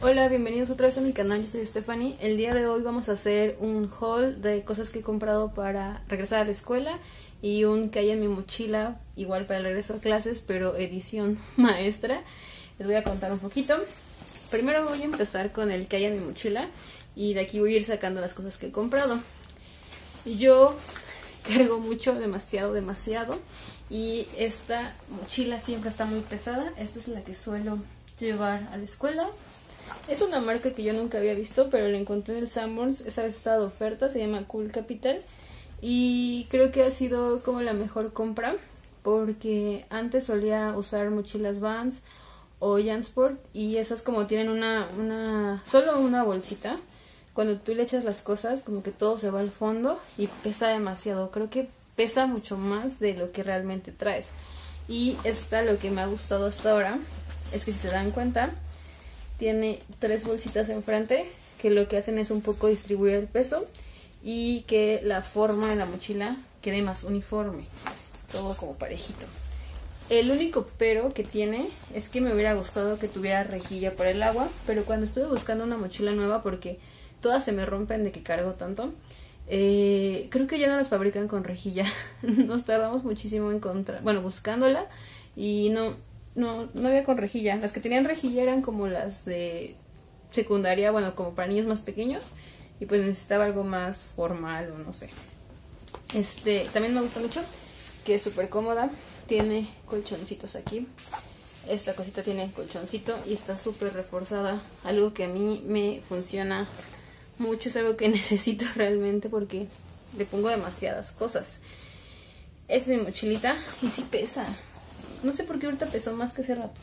Hola, bienvenidos otra vez a mi canal, yo soy Stephanie. El día de hoy vamos a hacer un haul de cosas que he comprado para regresar a la escuela y un que hay en mi mochila, igual para el regreso a clases, pero edición maestra. Les voy a contar un poquito. Primero voy a empezar con el que hay en mi mochila y de aquí voy a ir sacando las cosas que he comprado. Yo cargo mucho, demasiado, y esta mochila siempre está muy pesada. Esta es la que suelo llevar a la escuela. Es una marca que yo nunca había visto, pero la encontré en el Sanborns. Esa vez está de oferta, se llama Cool Capital. Y creo que ha sido como la mejor compra, porque antes solía usar mochilas Vans o Jansport, y esas como tienen solo una bolsita. Cuando tú le echas las cosas, como que todo se va al fondo y pesa demasiado. Creo que pesa mucho más de lo que realmente traes. Y esta, lo que me ha gustado hasta ahora, es que si se dan cuenta, tiene 3 bolsitas enfrente que lo que hacen es un poco distribuir el peso y que la forma de la mochila quede más uniforme, todo como parejito. El único pero que tiene es que me hubiera gustado que tuviera rejilla para el agua, pero cuando estuve buscando una mochila nueva, porque todas se me rompen de que cargo tanto, creo que ya no las fabrican con rejilla. Nos tardamos muchísimo en encontrar, bueno, buscándola, y no había con rejilla. Las que tenían rejilla eran como las de secundaria, bueno, como para niños más pequeños, y pues necesitaba algo más formal o no sé. También me gusta mucho, que es súper cómoda, tiene colchoncitos aquí. Esta cosita tiene colchoncito y está súper reforzada, algo que a mí me funciona mucho, es algo que necesito realmente porque le pongo demasiadas cosas. Esa es mi mochilita y sí pesa. No sé por qué ahorita pesó más que hace rato.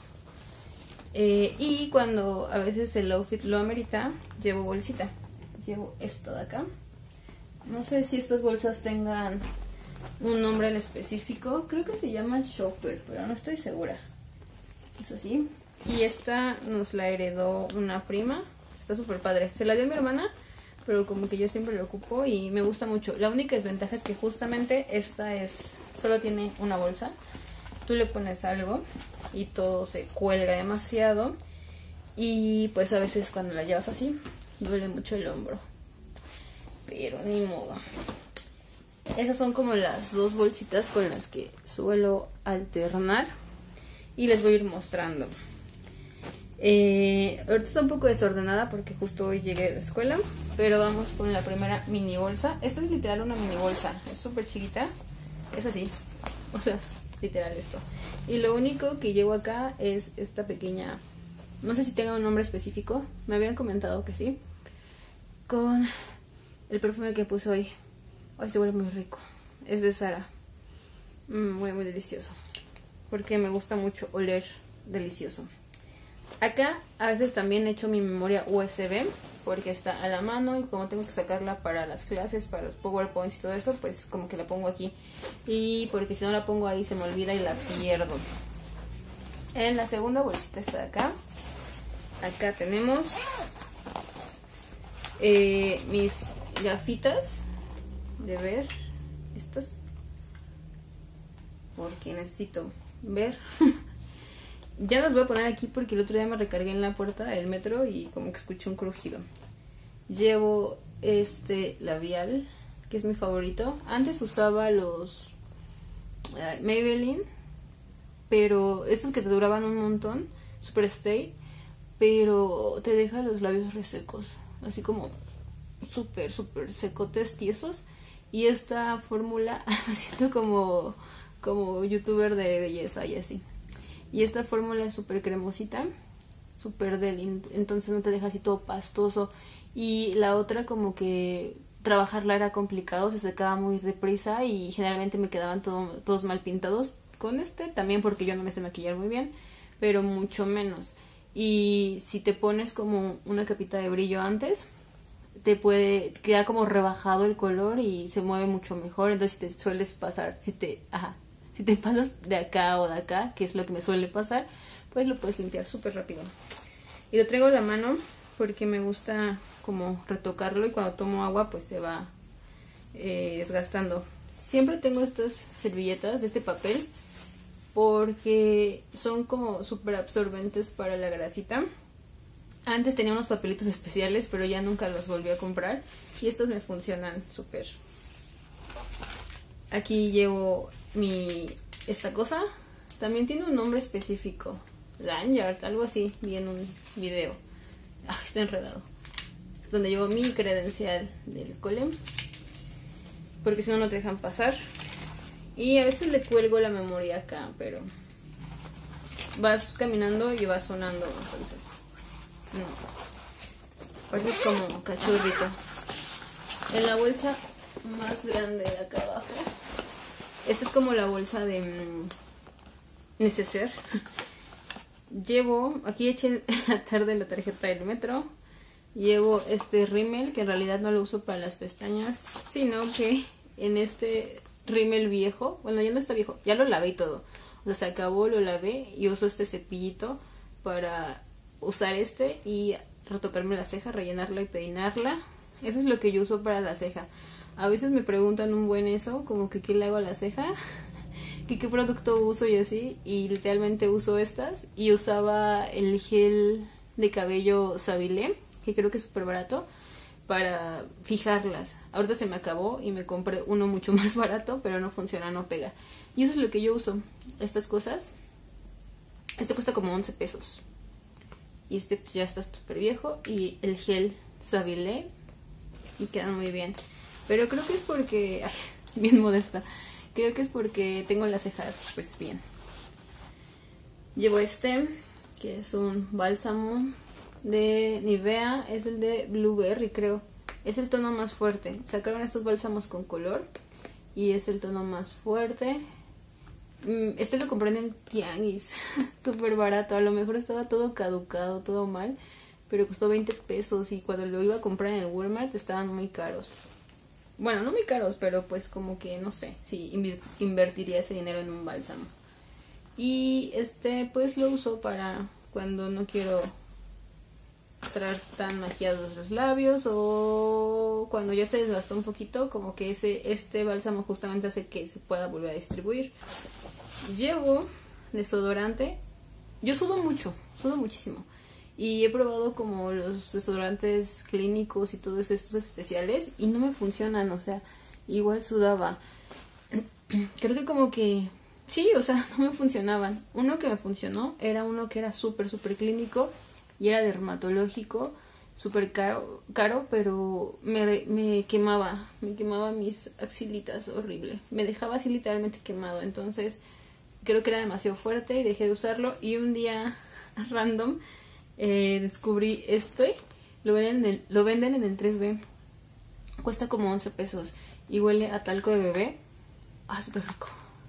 Y cuando a veces el outfit lo amerita, llevo bolsita. Llevo esta de acá. No sé si estas bolsas tengan un nombre en específico. Creo que se llama shopper, pero no estoy segura. Es así. Y esta nos la heredó una prima. Está súper padre. Se la dio mi hermana, pero como que yo siempre la ocupo y me gusta mucho. La única desventaja es que justamente esta solo tiene una bolsa. Tú le pones algo y todo se cuelga demasiado, y pues a veces cuando la llevas así duele mucho el hombro, pero ni modo. Esas son como las 2 bolsitas con las que suelo alternar y les voy a ir mostrando. Ahorita está un poco desordenada porque justo hoy llegué de la escuela, pero vamos con la primera mini bolsa. Esta es literal una mini bolsa, es súper chiquita, es así, o sea, literal esto. Y lo único que llevo acá es esta pequeña, no sé si tenga un nombre específico, me habían comentado que sí, con el perfume que puse hoy. Hoy se huele muy rico, es de Zara. Muy delicioso, porque me gusta mucho oler delicioso. Acá a veces también echo mi memoria USB, porque está a la mano, y como tengo que sacarla para las clases, para los PowerPoints y todo eso, pues como que la pongo aquí. Y porque si no la pongo ahí se me olvida y la pierdo. En la segunda bolsita está de acá. Acá tenemos mis gafitas de ver. Estas, porque necesito ver. Ya las voy a poner aquí porque el otro día me recargué en la puerta del metro y como que escuché un crujido. Llevo este labial, que es mi favorito. Antes usaba los Maybelline, pero estos que te duraban un montón, Super Stay, pero te deja los labios resecos, así como súper secotes, tiesos. Y esta fórmula me siento como youtuber de belleza y así. Y esta fórmula es súper cremosita, súper deli, entonces no te deja así todo pastoso. Y la otra como que trabajarla era complicado, se secaba muy deprisa y generalmente me quedaban todos mal pintados. Con este también, porque yo no me sé maquillar muy bien, pero mucho menos. Y si te pones como una capita de brillo antes, queda como rebajado el color y se mueve mucho mejor. Entonces si te sueles pasar, si te pasas de acá o de acá, que es lo que me suele pasar, pues lo puedes limpiar súper rápido. Y lo traigo a la mano porque me gusta como retocarlo, y cuando tomo agua pues se va desgastando. Siempre tengo estas servilletas de este papel porque son como súper absorbentes para la grasita. Antes tenía unos papelitos especiales, pero ya nunca los volví a comprar. Y estos me funcionan súper. Aquí llevo esta cosa. También tiene un nombre específico. Lanyard, algo así. Vi en un video. Está enredado. Donde llevo mi credencial del cole. Porque si no, no te dejan pasar. Y a veces le cuelgo la memoria acá, pero vas caminando y va sonando, entonces no. Pareces como cachorrito. En la bolsa más grande de acá abajo, esta es como la bolsa de neceser. Llevo, aquí eché la tarde la tarjeta del metro. Llevo este rímel, que en realidad no lo uso para las pestañas, sino que en este rímel viejo, bueno, ya no está viejo, ya lo lavé y todo. O sea, se acabó, lo lavé y uso este cepillito para usar y retocarme la ceja, rellenarla y peinarla. Eso es lo que yo uso para la ceja. A veces me preguntan un buen eso, como que qué le hago a la ceja, que qué producto uso y así, y literalmente uso estas. Y usaba el gel de cabello Savile, que creo que es súper barato, para fijarlas. Ahorita se me acabó y me compré uno mucho más barato, pero no funciona, no pega. Y eso es lo que yo uso, estas cosas. Este cuesta como 11 pesos. Y este pues, ya está súper viejo. Y el gel Savile, y quedan muy bien. Pero creo que es porque... Ay, bien modesta. Creo que es porque tengo las cejas pues bien. Llevo este, que es un bálsamo de Nivea. Es el de Blueberry, creo. Es el tono más fuerte. Sacaron estos bálsamos con color y es el tono más fuerte. Este lo compré en el tianguis. Súper barato. A lo mejor estaba todo caducado, todo mal, pero costó 20 pesos. Y cuando lo iba a comprar en el Walmart estaban muy caros. Bueno, no muy caros, pero pues como que no sé si invertiría ese dinero en un bálsamo. Y este pues lo uso para cuando no quiero traer tan maquillados los labios, o cuando ya se desgastó un poquito, como que este bálsamo justamente hace que se pueda volver a distribuir. Llevo desodorante. Yo sudo muchísimo. Y he probado como los desodorantes clínicos y todos estos especiales y no me funcionan, o sea, igual sudaba. Creo que como que sí, o sea, no me funcionaban. Uno que me funcionó era uno que era súper clínico y era dermatológico, súper caro, pero me quemaba mis axilitas, horrible. Me dejaba así literalmente quemado, entonces creo que era demasiado fuerte y dejé de usarlo. Y un día random descubrí lo venden en el 3B, cuesta como 11 pesos y huele a talco de bebé. Súper rico.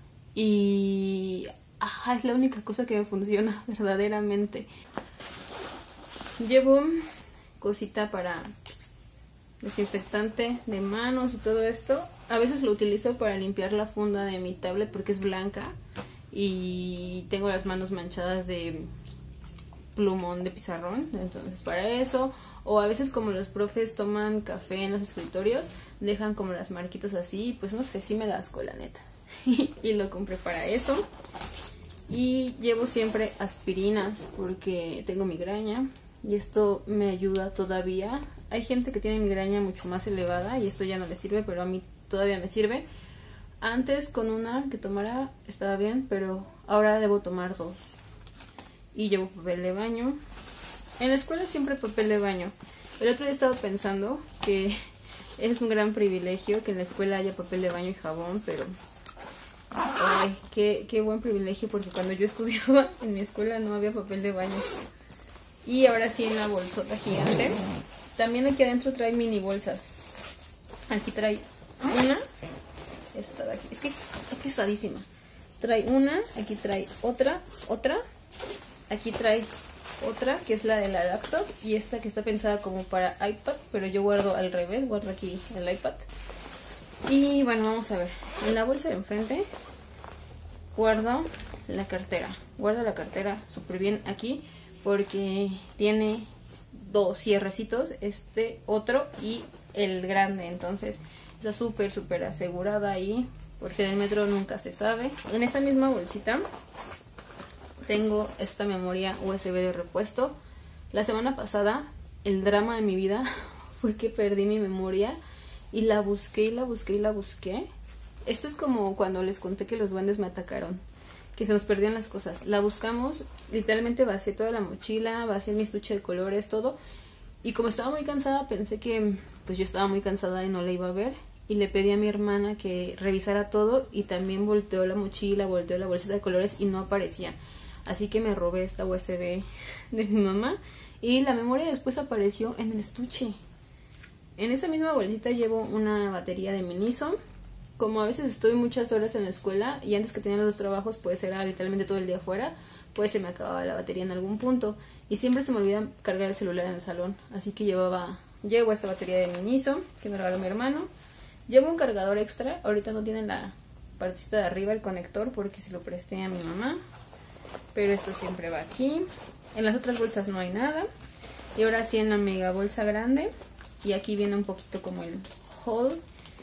Y es la única cosa que me funciona verdaderamente. Llevo cosita para desinfectante de manos y todo esto. A veces lo utilizo para limpiar la funda de mi tablet porque es blanca y tengo las manos manchadas de plumón de pizarrón, entonces para eso. O a veces como los profes toman café en los escritorios, dejan como las marquitas así, pues no sé, sí me da asco la neta. Y lo compré para eso. Y llevo siempre aspirinas porque tengo migraña y esto me ayuda todavía. Hay gente que tiene migraña mucho más elevada y esto ya no le sirve, pero a mí todavía me sirve. Antes con una que tomara estaba bien, pero ahora debo tomar 2. Y llevo papel de baño. En la escuela siempre papel de baño. El otro día estaba pensando que es un gran privilegio que en la escuela haya papel de baño y jabón, pero ay, qué buen privilegio, porque cuando yo estudiaba en mi escuela no había papel de baño. Y ahora sí en la bolsota gigante. También aquí adentro trae mini bolsas. Aquí trae una. Esta de aquí. Es que está pesadísima. Trae una, aquí trae otra. Aquí trae otra que es la de la laptop y esta que está pensada como para iPad, pero yo guardo al revés, guardo aquí el iPad. Y bueno, vamos a ver. En la bolsa de enfrente guardo la cartera. Guardo la cartera súper bien aquí porque tiene 2 cierrecitos, este otro y el grande, entonces está súper asegurada ahí porque en el metro nunca se sabe. En esa misma bolsita tengo esta memoria USB de repuesto. La semana pasada, el drama de mi vida fue que perdí mi memoria y la busqué y la busqué y la busqué. Esto es como cuando les conté que los duendes me atacaron, que se nos perdían las cosas. La buscamos, literalmente vacié toda la mochila, vacié mi estuche de colores, todo. Y como estaba muy cansada, pensé que pues yo estaba muy cansada y no la iba a ver. Y le pedí a mi hermana que revisara todo y también volteó la mochila, volteó la bolsita de colores y no aparecía. Así que me robé esta USB de mi mamá y la memoria después apareció en el estuche. En esa misma bolsita llevo una batería de Miniso. Como a veces estoy muchas horas en la escuela y antes que tenía los dos trabajos pues era literalmente todo el día afuera, pues se me acababa la batería en algún punto y siempre se me olvida cargar el celular en el salón. Así que llevo esta batería de Miniso que me regaló mi hermano. Llevo un cargador extra, ahorita no tiene la partecita de arriba, el conector, porque se lo presté a mi mamá. Pero esto siempre va aquí. En las otras bolsas no hay nada. Y ahora sí en la mega bolsa grande. Y aquí viene un poquito como el haul.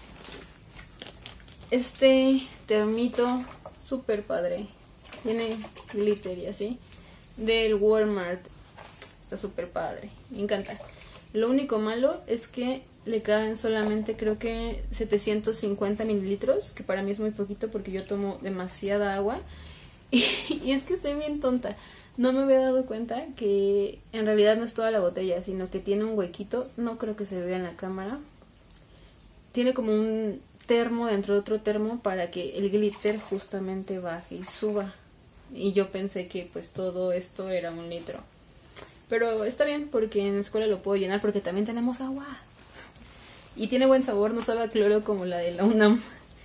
Este termito súper padre. Tiene glitter y así. Del Walmart. Está súper padre. Me encanta. Lo único malo es que le caben solamente creo que 750 mililitros, que para mí es muy poquito porque yo tomo demasiada agua. Y es que estoy bien tonta. No me había dado cuenta que en realidad no es toda la botella, sino que tiene un huequito. No creo que se vea en la cámara. Tiene como un termo dentro de otro termo para que el glitter justamente baje y suba. Y yo pensé que pues todo esto era 1 litro. Pero está bien porque en la escuela lo puedo llenar porque también tenemos agua. Y tiene buen sabor, no sabe a cloro como la de la UNAM.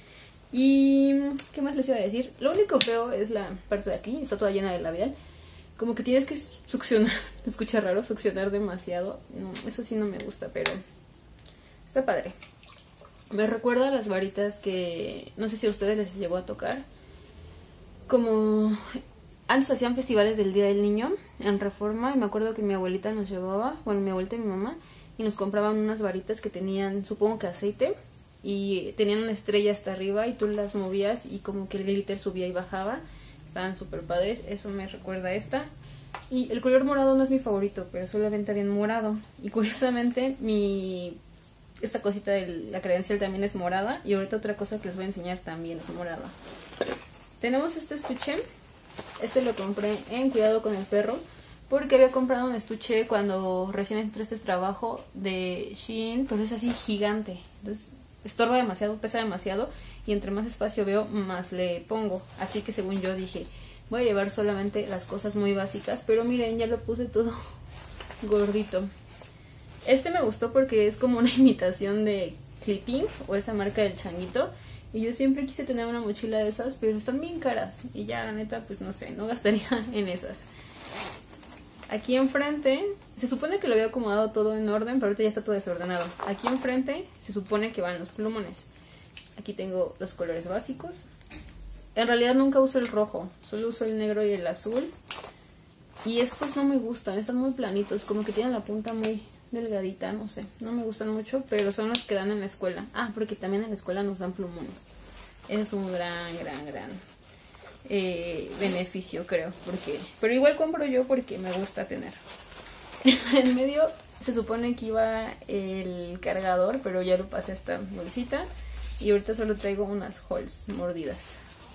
Y ¿qué más les iba a decir? Lo único feo es la parte de aquí, está toda llena de labial. Como que tienes que succionar, me escucha raro, succionar demasiado. No, eso sí no me gusta, pero está padre. Me recuerda a las varitas que no sé si a ustedes les llegó a tocar. Como antes hacían festivales del Día del Niño en Reforma y me acuerdo que mi abuelita nos llevaba, bueno, mi abuelita y mi mamá, y nos compraban unas varitas que tenían, supongo que aceite, y tenían una estrella hasta arriba y tú las movías y como que el glitter subía y bajaba. Estaban súper padres, eso me recuerda a esta. Y el color morado no es mi favorito, pero solamente había morado. Y curiosamente esta cosita de la credencial también es morada. Y ahorita otra cosa que les voy a enseñar también es morada. Tenemos este estuche. Este lo compré en Cuidado con el Perro, porque había comprado un estuche cuando recién entré a este trabajo de Shein, pero es así gigante. Entonces estorba demasiado, pesa demasiado y entre más espacio veo, más le pongo. Así que según yo dije, voy a llevar solamente las cosas muy básicas, pero miren, ya lo puse todo gordito. Este me gustó porque es como una imitación de Clipping o esa marca del changuito. Y yo siempre quise tener una mochila de esas, pero están bien caras. Y ya, la neta, pues no sé, no gastaría en esas. Aquí enfrente, se supone que lo había acomodado todo en orden, pero ahorita ya está todo desordenado. Aquí enfrente se supone que van los plumones. Aquí tengo los colores básicos. En realidad nunca uso el rojo, solo uso el negro y el azul. Y estos no me gustan, están muy planitos, como que tienen la punta muy delgadita, no sé, no me gustan mucho, pero son los que dan en la escuela. Ah, porque también en la escuela nos dan plumones. Ese es un gran beneficio, creo, pero igual compro yo porque me gusta tener. En medio se supone que iba el cargador, pero ya lo pasé a esta bolsita y ahorita solo traigo unas Halls mordidas.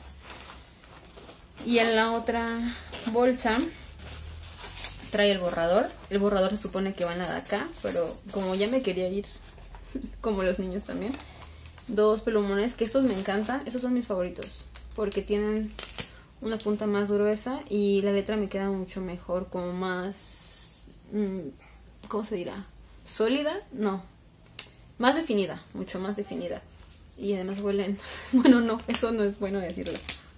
Y en la otra bolsa trae el borrador. El borrador se supone que va en la de acá, pero como ya me quería ir, como los niños también, 2 plumones, que estos me encantan. Estos son mis favoritos porque tienen una punta más gruesa y la letra me queda mucho mejor, como más, ¿cómo se dirá? ¿Sólida? No, más definida, mucho más definida. Y además huelen, bueno, no, eso no es bueno decirlo.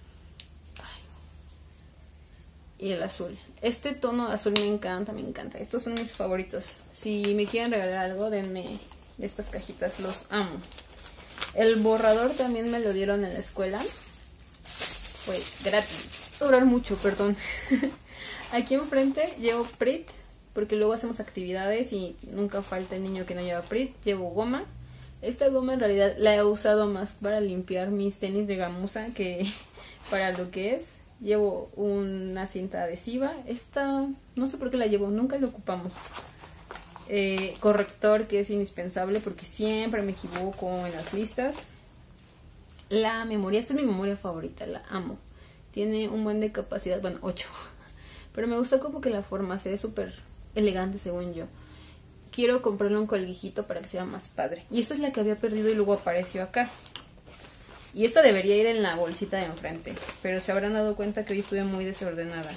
Y el azul, este tono de azul me encanta, estos son mis favoritos. Si me quieren regalar algo, denme de estas cajitas, los amo. El borrador también me lo dieron en la escuela, fue gratis, va a durar mucho, perdón. Aquí enfrente llevo Prit, porque luego hacemos actividades y nunca falta el niño que no lleva Prit. Llevo goma. Esta goma en realidad la he usado más para limpiar mis tenis de gamuza que para lo que es. Llevo una cinta adhesiva. Esta, no sé por qué la llevo, nunca la ocupamos. Corrector, que es indispensable porque siempre me equivoco en las listas. La memoria, esta es mi memoria favorita, la amo. Tiene un buen de capacidad, bueno, 8. Pero me gusta como que la forma se ve súper elegante según yo. Quiero comprarle un colguijito para que sea más padre. Y esta es la que había perdido y luego apareció acá. Y esta debería ir en la bolsita de enfrente, pero se habrán dado cuenta que hoy estuve muy desordenada.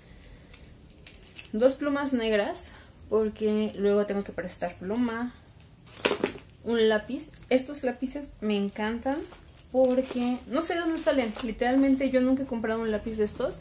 2 plumas negras, porque luego tengo que prestar pluma. Un lápiz. Estos lápices me encantan porque no sé de dónde salen. Literalmente yo nunca he comprado un lápiz de estos,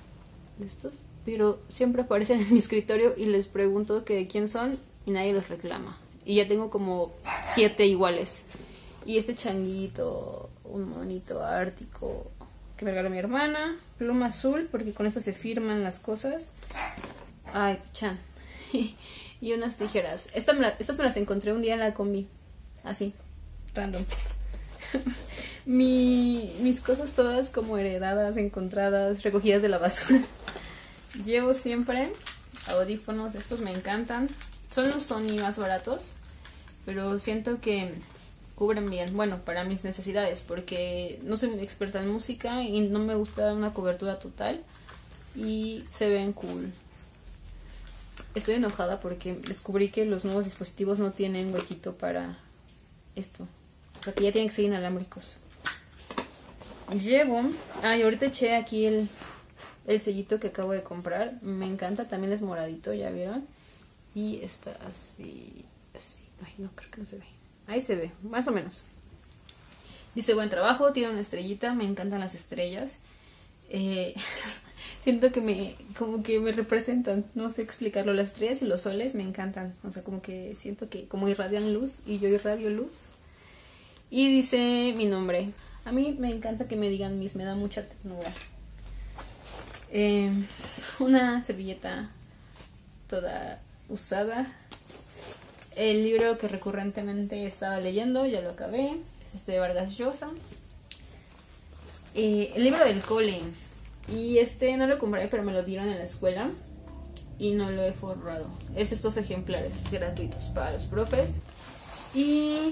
pero siempre aparecen en mi escritorio y les pregunto que de quién son y nadie los reclama. Y ya tengo como 7 iguales. Y este changuito, un monito ártico que me regaló mi hermana. Pluma azul, porque con esta se firman las cosas. Ay, chan. Y unas tijeras. Estas me las encontré un día en la combi. Así, random. Mis cosas todas como heredadas, encontradas, recogidas de la basura. Llevo siempre audífonos, estos me encantan. Son los Sony más baratos, pero siento que cubren bien, bueno, para mis necesidades, porque no soy muy experta en música y no me gusta una cobertura total y se ven cool. Estoy enojada porque descubrí que los nuevos dispositivos no tienen huequito para esto, o sea que ya tienen que ser inalámbricos. Llevo, y ahorita eché aquí el sellito que acabo de comprar, me encanta, también es moradito, ya vieron, y está así, ay no, creo que no se ve. Ahí se ve, más o menos. Dice buen trabajo, tiene una estrellita, me encantan las estrellas. Siento que como que me representan, no sé explicarlo, las estrellas y los soles me encantan. O sea, como que siento que como irradian luz y yo irradio luz. Y dice mi nombre. A mí me encanta que me digan Miss, me da mucha ternura. Una servilleta toda usada. El libro que recurrentemente estaba leyendo, ya lo acabé, es este de Vargas Llosa. El libro del cole. Y este no lo compré, pero me lo dieron en la escuela y no lo he forrado. Es estos ejemplares gratuitos para los profes. Y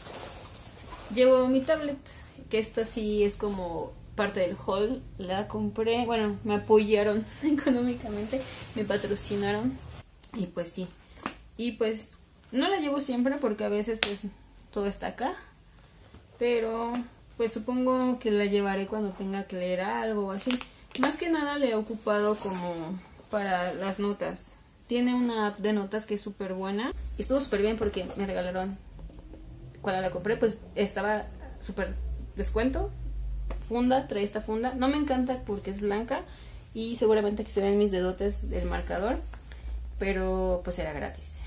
llevo mi tablet, que esta sí es como parte del haul. La compré, bueno, me apoyaron económicamente, me patrocinaron. Y pues sí. Y pues no la llevo siempre porque a veces pues todo está acá, pero pues supongo que la llevaré cuando tenga que leer algo o así. Más que nada le he ocupado como para las notas. Tiene una app de notas que es súper buena. Y estuvo súper bien porque me regalaron, cuando la compré pues estaba súper descuento. Funda, trae esta funda. No me encanta porque es blanca y seguramente que se ven mis dedotes del marcador, pero pues era gratis.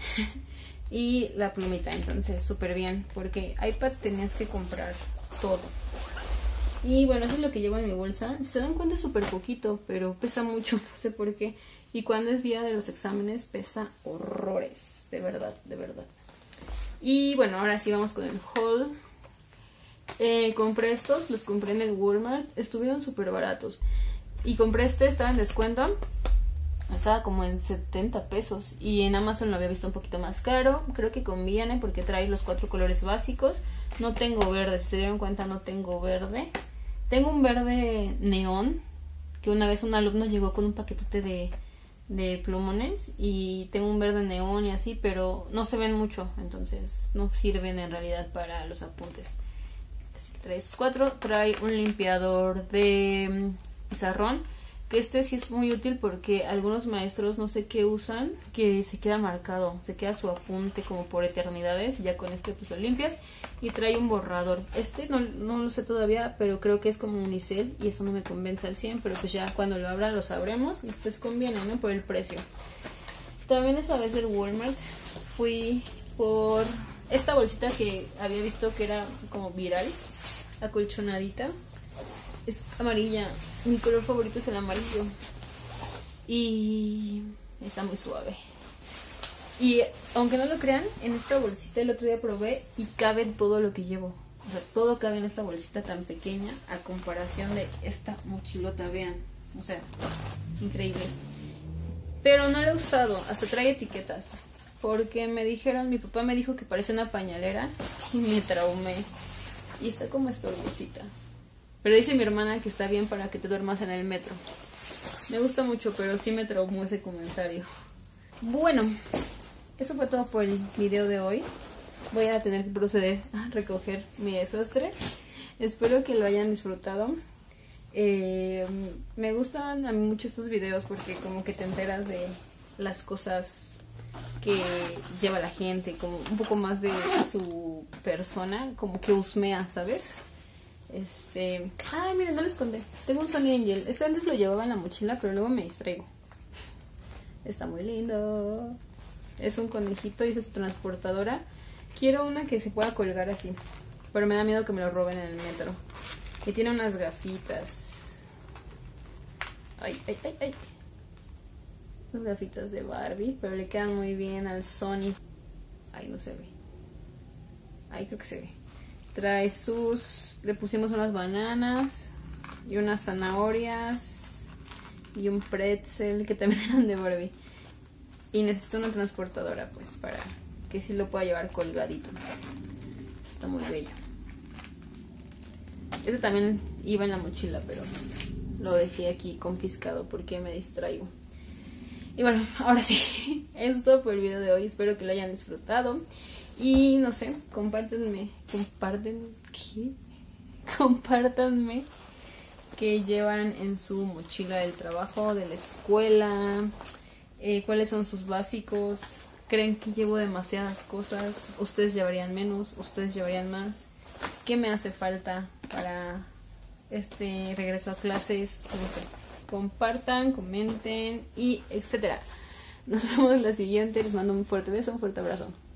Y la plumita, entonces súper bien, porque iPad tenías que comprar todo. Y bueno, eso es lo que llevo en mi bolsa. Si se dan cuenta es súper poquito, pero pesa mucho, no sé por qué. Y cuando es día de los exámenes pesa horrores, de verdad, de verdad. Y bueno, ahora sí vamos con el haul. Compré estos, los compré en el Walmart, estuvieron súper baratos. Y compré estaba en descuento. Estaba como en 70 pesos. Y en Amazon lo había visto un poquito más caro. Creo que conviene porque trae los 4 colores básicos. No tengo verde, si se dieron cuenta no tengo verde. Tengo un verde neón, que una vez un alumno llegó con un paquetote de plumones. Y tengo un verde neón y así, pero no se ven mucho. Entonces no sirven en realidad para los apuntes. Así que trae estos 4. Trae un limpiador de pizarrón, que este sí es muy útil porque algunos maestros no sé qué usan, que se queda marcado, se queda su apunte como por eternidades, y ya con este pues lo limpias. Y trae un borrador, no lo sé todavía, pero creo que es como unicel y eso no me convence al 100, pero pues ya cuando lo abra lo sabremos y pues conviene, ¿no? Por el precio. También esa vez del Walmart fui por esta bolsita que había visto que era como viral, acolchonadita. Es amarilla, mi color favorito es el amarillo y está muy suave. Y aunque no lo crean, en esta bolsita el otro día probé y cabe todo lo que llevo. O sea, todo cabe en esta bolsita tan pequeña a comparación de esta mochilota, vean. O sea, increíble. Pero no lo he usado, hasta trae etiquetas. Porque me dijeron, mi papá me dijo que parece una pañalera y me traumé. Y está como estorbosita. Pero dice mi hermana que está bien para que te duermas en el metro. Me gusta mucho, pero sí me traumó ese comentario. Bueno, eso fue todo por el video de hoy. Voy a tener que proceder a recoger mi desastre. Espero que lo hayan disfrutado. Me gustan a mí mucho estos videos porque como que te enteras de las cosas que lleva la gente, como un poco más de su persona, como que husmea, ¿sabes? Ay, miren, no les conté. Tengo un Sony Angel. Antes lo llevaba en la mochila, pero luego me distraigo. Está muy lindo. Es un conejito y es su transportadora. Quiero una que se pueda colgar así, pero me da miedo que me lo roben en el metro. Y tiene unas gafitas. Ay, ay, ay, ay. Unas gafitas de Barbie, pero le quedan muy bien al Sony. Ay, no se ve. Ay, creo que se ve. Trae le pusimos unas bananas y unas zanahorias y un pretzel que también eran de Barbie. Y necesito una transportadora, pues, para que sí lo pueda llevar colgadito. Está muy bello. Este también iba en la mochila, pero lo dejé aquí confiscado porque me distraigo. Y bueno, ahora sí, eso es todo por el video de hoy. Espero que lo hayan disfrutado. Y no sé, compártanme qué llevan en su mochila del trabajo, de la escuela, cuáles son sus básicos. ¿Creen que llevo demasiadas cosas? ¿Ustedes llevarían menos? ¿Ustedes llevarían más? ¿Qué me hace falta para este regreso a clases? No sé. Compartan, comenten y etcétera. Nos vemos en la siguiente. Les mando un fuerte beso, un fuerte abrazo.